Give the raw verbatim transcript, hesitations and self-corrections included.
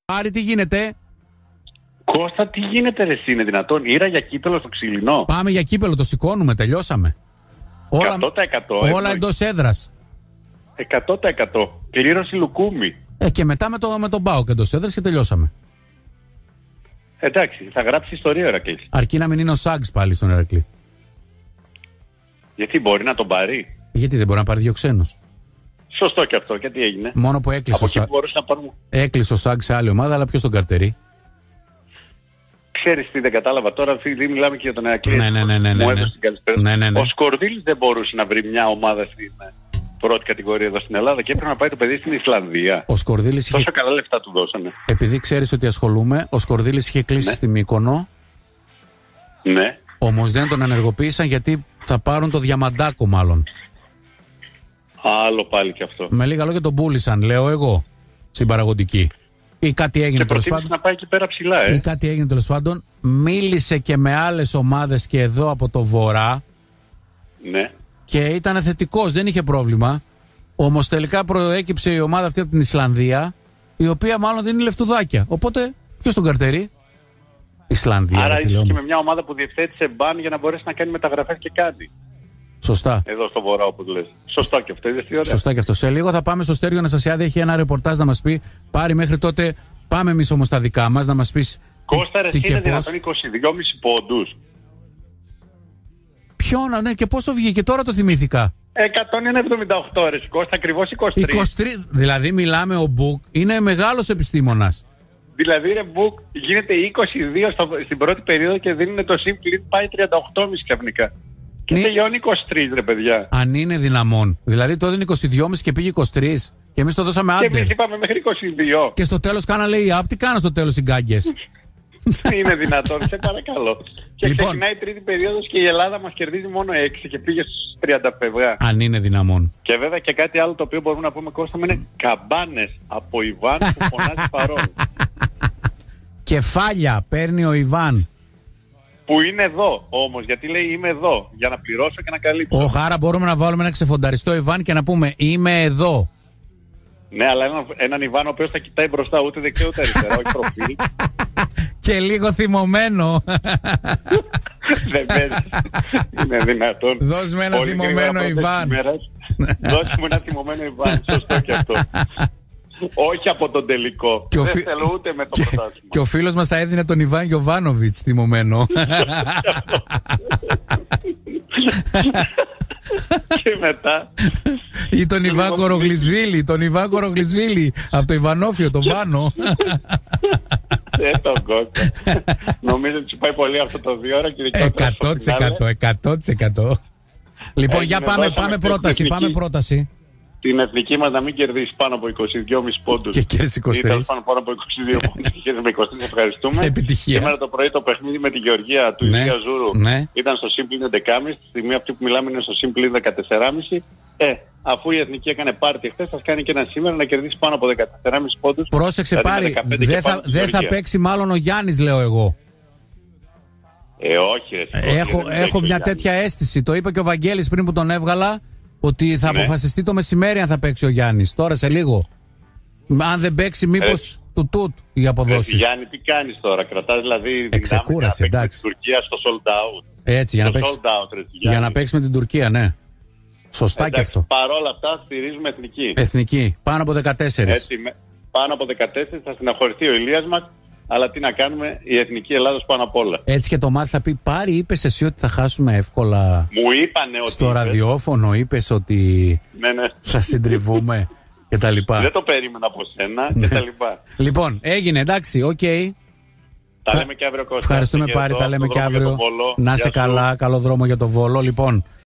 Άρη, τι γίνεται? Κώστα, τι γίνεται ρε, εσύ είναι δυνατόν? Ήρα για κύπελο στο Ξυλινό. Πάμε για κύπελο, το σηκώνουμε, τελειώσαμε. Όλα, εκατό τοις εκατό όλα εντός έδρας. εκατό τοις εκατό. Κλήρωση Λουκούμι. Ε, και μετά με, το, με τον Πάοκ εντός έδρας και τελειώσαμε. Εντάξει, θα γράψει ιστορία ο Ηρακλής. Αρκεί να μην είναι ο Σάγκς πάλι στον Ηρακλή. Γιατί μπορεί να τον πάρει? Γιατί δεν μπορεί να πάρει δύο ξένους. Σωστό και αυτό, και τι έγινε? Μόνο που έκλεισε Από ο, εκεί Σα... μπορούσε να πάρουμε. έκλεισε ο Σάγκς σε άλλη ομάδα, αλλά ποιος τον καρτερεί? Ξέρεις τι δεν κατάλαβα τώρα, φίλοι, μιλάμε και για τον Ηρακλή. Ναι, ναι, ναι, ναι, ναι, Μου ναι. έδωσε την καλησπέρα. Ναι, ναι, ναι. Ο Σκορδίλης δεν μπορούσε να βρει μια ομάδα στην πρώτη κατηγορία εδώ στην Ελλάδα και έπρεπε να πάει το παιδί στην Ισλανδία. Ο Σκορδίλης είχε... Τόσα καλά λεφτά του δώσανε. Επειδή ξέρεις ότι ασχολούμαι, ο Σκορδίλης είχε κλείσει Ναι. στη Μύκονο. Ναι. Όμως δεν τον ενεργοποίησαν γιατί θα πάρουν το Διαμαντάκο μάλλον. Άλλο πάλι και αυτό. Με λίγα λόγια τον πούλησαν, λέω εγώ, στην παραγωγική. Ή κάτι έγινε Και τέλος προτίμησε πάντων. να πάει εκεί πέρα ψηλά, ε. Ή κάτι έγινε τέλος πάντων. Μίλησε και με άλλες ομάδες και εδώ από το Βορρά Ναι. και ήταν θετικός, δεν είχε πρόβλημα. Όμως τελικά προέκυψε η ομάδα αυτή από την Ισλανδία, η οποία μάλλον δίνει λεφτουδάκια. Οπότε, ποιος τον καρτερεί? Ισλανδία, Άρα ρε φίλε, ίσως και όμως. με μια ομάδα που διευθέτησε μπαν για να μπορέσει να κάνει μεταγραφές και κάτι. Σωστά. Εδώ στο βορρά όπως λες. Σωστό και αυτό, είδες τι ωραία. Σωστά και αυτό. Σε λίγο θα πάμε στο Στέργιο Αναστασιάδη, έχει ένα ρεπορτάζ να μας πει. Πάρει μέχρι τότε, πάμε εμείς όμως τα δικά μας, να μας πεις Κώστα ρε, τι εσύ και είναι πώς. δυνατόν είκοσι δύο κόμμα πέντε πόντους. Ποιον, ναι, και πόσο βγήκε, τώρα το θυμήθηκα. εκατόν εβδομήντα οκτώ ρε, Κώστα, ακριβώς είκοσι τρία. είκοσι τρία, δηλαδή μιλάμε, ο Μπουκ είναι μεγάλος επιστήμονας. Δηλαδή ρε Μπουκ γίνεται είκοσι δύο στο, στην πρώτη περίοδο και δίνουν το Simply πάει τριάντα οκτώ κόμμα πέντε ξαφνικά. Και Ναι. τελειώνει είκοσι τρία ρε παιδιά. Αν είναι δυναμόν. Δηλαδή το έδινε είκοσι δύο κόμμα πέντε και πήγε είκοσι τρία και εμείς το δώσαμε Και άντερ. εμείς είπαμε μέχρι είκοσι δύο. Και στο τέλος κάνα λέει απ, τι κάνω στο τέλος οι γκάγκες. Είναι δυνατόν, σε παρακαλώ. Και Λοιπόν. ξεκινάει η τρίτη περίοδος και η Ελλάδα μας κερδίζει μόνο έξι και πήγε στους τριάντα φευγά. Αν είναι δυναμόν. Και βέβαια και κάτι άλλο το οποίο μπορούμε να πούμε Κώστα είναι καμπάνες από Ιβάν που φωνάζει παρόν. Κεφάλια παίρνει ο Ιβάν. Που είναι εδώ όμως, γιατί λέει είμαι εδώ, για να πληρώσω και να καλύψω. Ο Χάρα μπορούμε να βάλουμε ένα ξεφονταριστό Ιβάν και να πούμε είμαι εδώ. Ναι, αλλά ένα, έναν Ιβάν ο οποίος θα κοιτάει μπροστά ούτε δεξιά ούτε αριστερά, όχι προφίλ. Και λίγο θυμωμένο. Δεν παίζει. Είναι δυνατόν. Δώσ' με ένα Πολύ θυμωμένο γρήγορα πρώτες Ιβάν. ημέρες. Δώσ' μου ένα θυμωμένο Ιβάν, σωστό και αυτό. Όχι από τον τελικό. Και ο Δεν φι- θέλω ούτε με το Και, πρωτάθλημα. και ο φίλος μας θα έδινε τον Ιβάν Γιοβάνοβιτς θυμωμένο. Και μετά. Ή τον Ιβάν Κορογλισβίλη, τον Ιβάν Κορογλισβίλη από το Ιβανόφιο, το Βάνο. Ε, τον Κώστα. Νομίζω ότι σου πάει πολύ αυτό το δύο ώρα και δικό εκατό τοις εκατό, εκατό τοις εκατό. Λοιπόν, για Έγινε, πάμε, δώσαμε πάμε την πρόταση, εθνική. πάμε πρόταση. Την εθνική μας να μην κερδίσει πάνω από είκοσι δύο κόμμα πέντε πόντους. Και κέρδισε είκοσι Ή τρία. τέλος πάνω, πάνω από είκοσι δύο πόντους. Και με είκοσι τρία ευχαριστούμε. Επιτυχία. Σήμερα το πρωί το παιχνίδι με τη Γεωργία του Ναι, Ηλία Ζούρου ναι. ήταν στο Simply έντεκα κόμμα πέντε. Στη στιγμή αυτή που μιλάμε είναι στο Simply δεκατέσσερα κόμμα πέντε. Ε, αφού η εθνική έκανε πάρτι χθες, θα κάνει και ένα σήμερα να κερδίσει πάνω από δεκατέσσερα κόμμα πέντε πόντους. Πρόσεξε Δηλαδή με πάρει, δεκαπέντε και δεν πάνω θα, στη δεν θα Γεωργία. παίξει μάλλον ο Γιάννης, λέω εγώ. Ε, όχι, ρε, όχι, Έχω, δεν έχω παίξει ο μια Γιάννης. τέτοια αίσθηση. Το είπε και ο Βαγγέλης πριν που τον έβγαλα, ότι θα Ναι. αποφασιστεί το μεσημέρι αν θα παίξει ο Γιάννης. Τώρα σε λίγο. Αν δεν παίξει, μήπως του τούτ οι Ε, αποδόσεις. Γιάννη, τι κάνεις τώρα, κρατάς δηλαδή δυνάμεις Εξεκούραση, για να παίξεις εντάξει. με την Τουρκία στο sold out. Έτσι, για να, Στο παίξει, sold out, ρε, για Γιάννη. να παίξει με την Τουρκία, ναι. Σωστά και Εντάξει, αυτό. παρόλα αυτά στηρίζουμε εθνική. Εθνική, πάνω από δεκατέσσερα. Έτσι, με, πάνω από δεκατέσσερα θα συναχωρηθεί ο Ηλίας μας, αλλά τι να κάνουμε, η εθνική Ελλάδος πάνω απ' όλα. Έτσι και το μάτι θα πει, πάρει, είπες εσύ ότι θα χάσουμε εύκολα. Μου είπανε ότι... Στο είπες. ραδιόφωνο είπες ότι Ναι, ναι. θα συντριβούμε και τα λοιπά. Δεν το περίμενα από σένα και τα λοιπά. Λοιπόν, έγινε, εντάξει, οκ. Τα λέμε και αύριο, Κώστα. Ευχαριστούμε Και πάρει, εδώ, τα λέμε στον και δρόμο για αύριο. τον Βόλο. Να Γεια είσαι σου. καλά, καλό δρόμο για το Βόλο. Λοιπόν,